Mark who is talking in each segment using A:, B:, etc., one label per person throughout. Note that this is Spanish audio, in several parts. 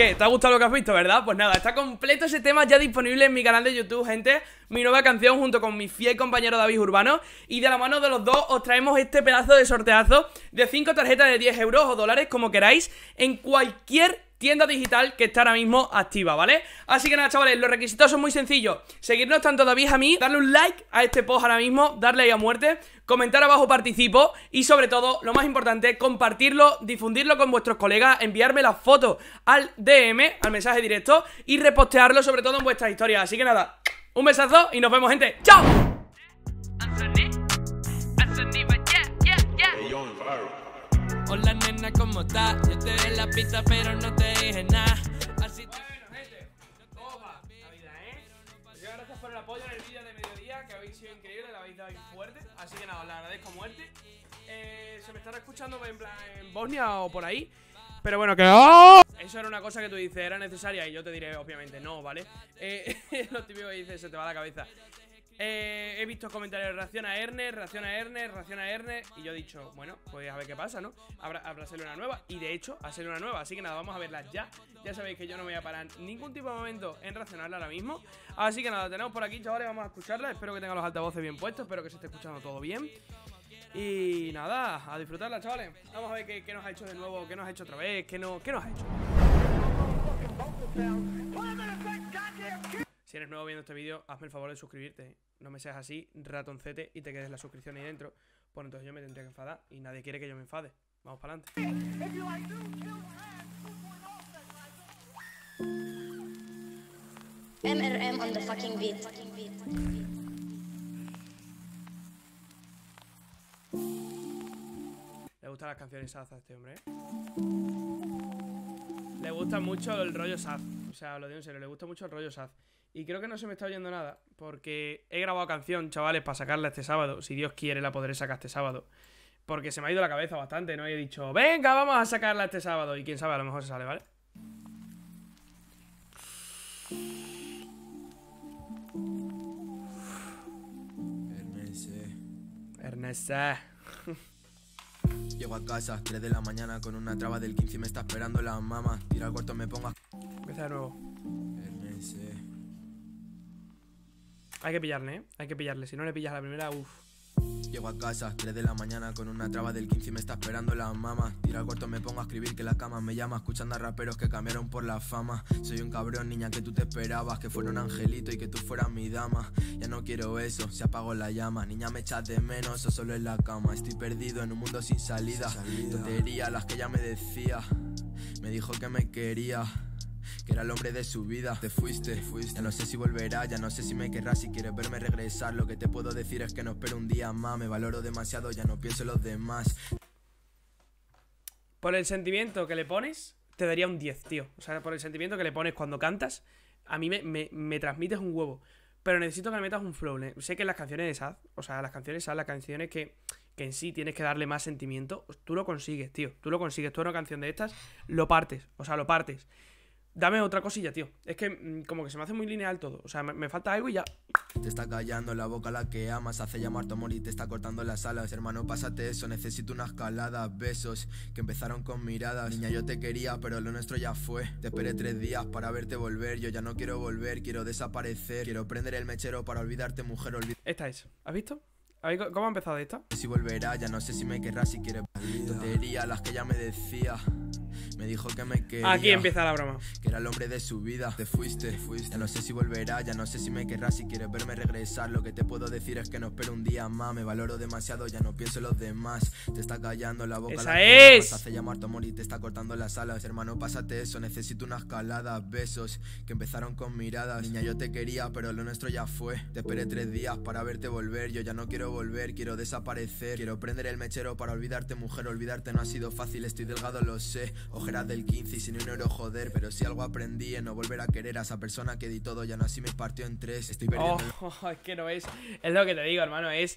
A: ¿Qué? ¿Te ha gustado lo que has visto, verdad? Pues nada, está completo ese tema ya disponible en mi canal de YouTube, gente. Mi nueva canción junto con mi fiel compañero David Urbano. Y de la mano de los dos os traemos este pedazo de sorteazo de 5 tarjetas de 10 euros o dólares, como queráis, en cualquier tienda digital que está ahora mismo activa, ¿vale? Así que nada, chavales, los requisitos son muy sencillos. Seguirnos tanto David a mí, darle un like a este post ahora mismo, darle ahí a muerte, comentar abajo participo y sobre todo, lo más importante, compartirlo, difundirlo con vuestros colegas, enviarme las fotos al DM, al mensaje directo y repostearlo sobre todo en vuestras historias. Así que nada, un besazo y nos vemos, gente. ¡Chao!
B: Hola nena, ¿cómo estás? Yo te di la pista pero no te dije nada. Así te...
A: Bueno, gente, opa, la vida, Muchas gracias por el apoyo en el vídeo de mediodía, que habéis sido increíble, la habéis dado bien fuerte. Así que nada, os la agradezco a muerte. Se me estará escuchando en plan en Bosnia o por ahí. Pero bueno, que ¡oh! Eso era una cosa que tú dices, ¿era necesaria? Y yo te diré, obviamente, no, ¿vale? Lo típico que dices, se te va la cabeza. He visto comentarios, reacciona a Ernest, reacciona a Ernest, reacciona a Ernest. Y yo he dicho, bueno, pues a ver qué pasa, ¿no? Habrá salido una nueva. Y de hecho, ha salido una nueva. Así que nada, vamos a verlas ya. Ya sabéis que yo no me voy a parar ningún tipo de momento en reaccionarla ahora mismo. Así que nada, tenemos por aquí, chavales, vamos a escucharla. Espero que tengan los altavoces bien puestos, espero que se esté escuchando todo bien. Y nada, a disfrutarla, chavales. Vamos a ver qué nos ha hecho de nuevo, qué nos ha hecho otra vez, qué nos ha hecho. Si eres nuevo viendo este vídeo, hazme el favor de suscribirte. No me seas así, ratoncete, y te quedes la suscripción ahí dentro. Pues entonces yo me tendría que enfadar. Y nadie quiere que yo me enfade. Vamos para adelante.
C: MRM on the fucking beat.
A: Le gustan las canciones sad a este hombre, Le gusta mucho el rollo sad. O sea, lo digo en serio, le gusta mucho el rollo sad. Y creo que no se me está oyendo nada, porque he grabado canción, chavales, para sacarla este sábado. Si Dios quiere, la podré sacar este sábado. Porque se me ha ido la cabeza bastante, ¿no? Y he dicho, venga, vamos a sacarla este sábado. Y quién sabe, a lo mejor se sale, ¿vale? Ernest.
D: Llego a casa, 3 de la mañana con una traba del 15 y me está esperando la mamá. Tira al cuarto, me ponga.
A: Empieza de nuevo. Hay que pillarle, Hay que pillarle. Si no le pillas a la primera, uff.
D: Llego a casa, 3 de la mañana con una traba del 15 y me está esperando la mamá. Tira al cuarto, me pongo a escribir que la cama me llama, escuchando a raperos que cambiaron por la fama. Soy un cabrón, niña, que tú te esperabas, que fuera un angelito y que tú fueras mi dama. Ya no quiero eso, se apagó la llama. Niña, me echas de menos o solo en la cama. Estoy perdido en un mundo sin salida. Tonterías las que ella me decía. Me dijo que me quería, que era el hombre de su vida. Te fuiste. Ya no sé si volverás, ya no sé si me querrás. Si quieres verme regresar, lo que te puedo decir es que no espero un día más. Me valoro demasiado, ya no pienso en los demás.
A: Por el sentimiento que le pones, te daría un 10, tío. O sea, por el sentimiento que le pones cuando cantas, a mí me transmites un huevo. Pero necesito que me metas un flow. Sé que las canciones de sad, o sea, las canciones sad, las canciones que en sí tienes que darle más sentimiento, tú lo consigues, tío. Tú lo consigues. Tú en una canción de estas, lo partes. O sea, lo partes. Dame otra cosilla, tío. Es que como que se me hace muy lineal todo. O sea, me falta algo y ya.
D: Te está callando la boca la que amas, hace llamar tu amor y te está cortando las alas. Hermano, pásate eso, necesito una escalada. Besos que empezaron con miradas. Niña, yo te quería, pero lo nuestro ya fue. Te esperé 3 días para verte volver. Yo ya no quiero volver, quiero desaparecer. Quiero prender el mechero para olvidarte, mujer,
A: Esta es, ¿has visto? ¿Cómo ha empezado esta?
D: Si volverá, ya no sé si me querrás, si quieres. Tonterías las que ella me decía. Me dijo que me quería,
A: aquí empieza la broma,
D: que era el hombre de su vida. Te fuiste. Ya no sé si volverá, ya no sé si me querrás. Si quieres verme regresar, lo que te puedo decir es que no espero un día más. Me valoro demasiado, ya no pienso en los demás. Te está callando la boca.
A: ¡Esa es!
D: Te hace llamar tu amor y te está cortando las alas. Hermano, pásate eso, necesito una escalada. Besos que empezaron con miradas. Niña, yo te quería, pero lo nuestro ya fue. Te esperé 3 días para verte volver. Yo ya no quiero volver, quiero desaparecer. Quiero prender el mechero para olvidarte, mujer. Olvidarte no ha sido fácil, estoy delgado, lo sé. Ojeras del 15 y sin un euro, joder. Pero si algo aprendí es no volver a querer a esa persona que di todo. Ya no así me partió en 3. Estoy perdiendo.
A: Es que no es lo que te digo, hermano. Es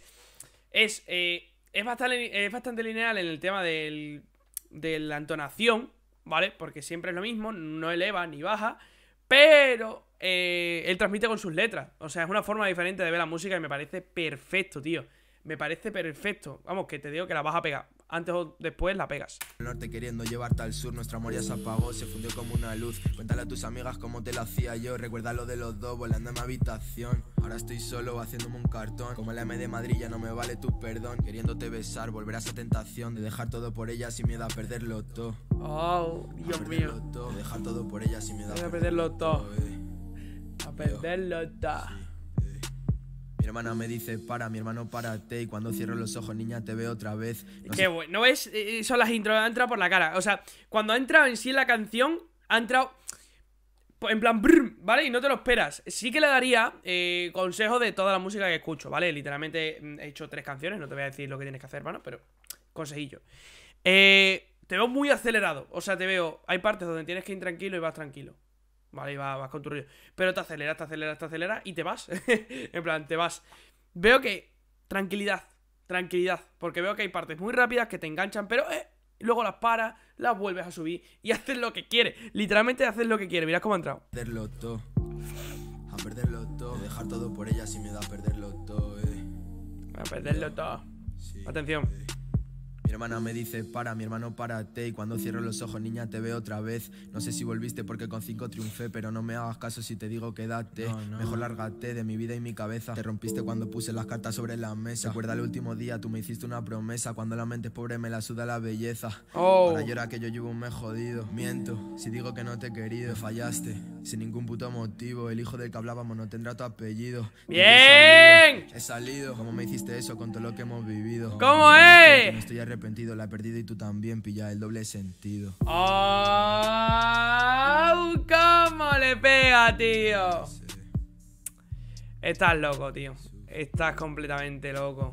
A: bastante lineal en el tema de la entonación, ¿vale? Porque siempre es lo mismo, no eleva ni baja. Pero él transmite con sus letras. O sea, es una forma diferente de ver la música y me parece perfecto, tío. me parece perfecto. Vamos, que te digo que la vas a pegar. Antes o después la pegas.
D: El norte queriendo llevarte al sur, nuestro amor ya se apagó, se fundió como una luz. Cuéntale a tus amigas cómo te lo hacía yo, recuerda lo de los dos volando en mi habitación. Ahora estoy solo haciéndome un cartón, como la M de Madrid ya no me vale tu perdón. Queriéndote besar, volver a esa tentación de dejar todo por ella sin miedo a perderlo todo.
A: Oh, Dios mío.
D: De dejar todo por ella sin miedo
A: a perderlo todo. A perderlo todo.
D: Mi hermana me dice para, mi hermano párate. Y cuando cierro los ojos, niña, te veo otra vez.
A: Qué bueno, ¿no ves? Son las intros, ha entrado por la cara. O sea, cuando ha entrado en sí en la canción, ha entrado en plan brum, ¿vale? Y no te lo esperas. Sí que le daría consejo de toda la música que escucho, ¿vale? Literalmente he hecho 3 canciones, no te voy a decir lo que tienes que hacer, hermano, pero consejillo. Te veo muy acelerado, o sea, te veo, hay partes donde tienes que ir tranquilo y vas tranquilo. Vale, y vas con tu rollo. Pero te aceleras y te vas. En plan, te vas. Veo que tranquilidad, porque veo que hay partes muy rápidas que te enganchan, pero luego las paras, las vuelves a subir y haces lo que quieres. Literalmente haces lo que quieres. Mirad cómo ha entrado.
D: A perderlo todo, dejar todo por ella sin miedo a perderlo todo,
A: A perderlo todo.
D: Sí,
A: atención.
D: Mi hermana me dice para, mi hermano párate. Y cuando cierro los ojos, niña, te veo otra vez. No sé si volviste porque con 5 triunfé, pero no me hagas caso si te digo quédate. No. Mejor lárgate de mi vida y mi cabeza. Te rompiste cuando puse las cartas sobre la mesa. Recuerda el último día, tú me hiciste una promesa. Cuando la mente es pobre me la suda la belleza. Ahora llora que yo llevo un mes jodido. Miento, si digo que no te he querido. Me fallaste, sin ningún puto motivo. El hijo del que hablábamos no tendrá tu apellido.
A: ¡Bien!
D: He salido, ¿cómo me hiciste eso con todo lo que hemos vivido?
A: ¿Cómo es?
D: No estoy arrepentido, la he perdido y tú también, pilla el doble sentido.
A: ¡Oh! ¿Cómo le pega, tío? Estás loco, tío. Estás completamente loco.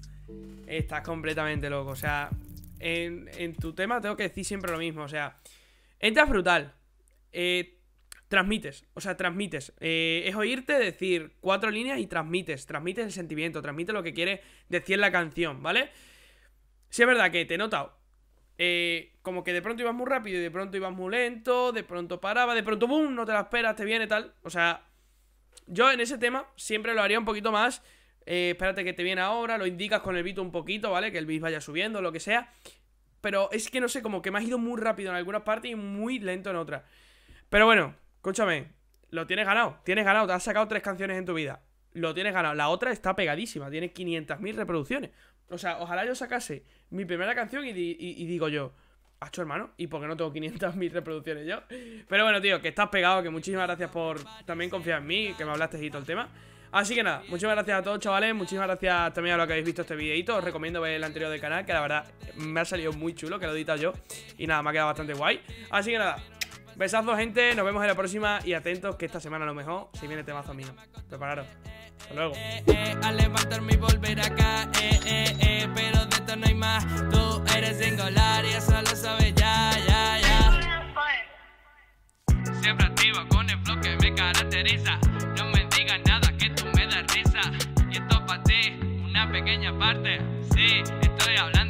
A: O sea, en tu tema tengo que decir siempre lo mismo. O sea, entras brutal. Transmites. Es oírte decir 4 líneas y transmites el sentimiento, transmites lo que quiere decir la canción, ¿vale? Sí es verdad que te he notado como que de pronto ibas muy rápido y de pronto ibas muy lento, de pronto paraba, de pronto ¡boom! No te la esperas, te viene tal. O sea, yo en ese tema siempre lo haría un poquito más. Espérate que te viene ahora, lo indicas con el beat un poquito, ¿vale? Que el beat vaya subiendo, lo que sea. Pero es que no sé, como que me has ido muy rápido en algunas partes y muy lento en otras. Pero bueno, escúchame, lo tienes ganado, te has sacado 3 canciones en tu vida. Lo tienes ganado, la otra está pegadísima, tiene 500.000 reproducciones. O sea, ojalá yo sacase mi primera canción y digo yo, ¡acho, hermano! ¿Y por qué no tengo 500.000 reproducciones yo? Pero bueno, tío, que estás pegado, que muchísimas gracias por también confiar en mí, que me hablaste y todo el tema. Así que nada, muchísimas gracias a todos, chavales. Muchísimas gracias también a los que habéis visto este videito. Os recomiendo ver el anterior del canal, que la verdad me ha salido muy chulo, que lo he editado yo. Y nada, me ha quedado bastante guay. Así que nada, besazos, gente, nos vemos en la próxima. Y atentos que esta semana a lo mejor si viene temazo mío. Prepararos. Hasta luego.
B: A levantarme y volver acá, pero de esto no hay más. Tú eres singular y eso lo sabes ya. Siempre activo con el flow que me caracteriza. No me digas nada que tú me das risa. Y esto para ti, una pequeña parte. Sí, estoy hablando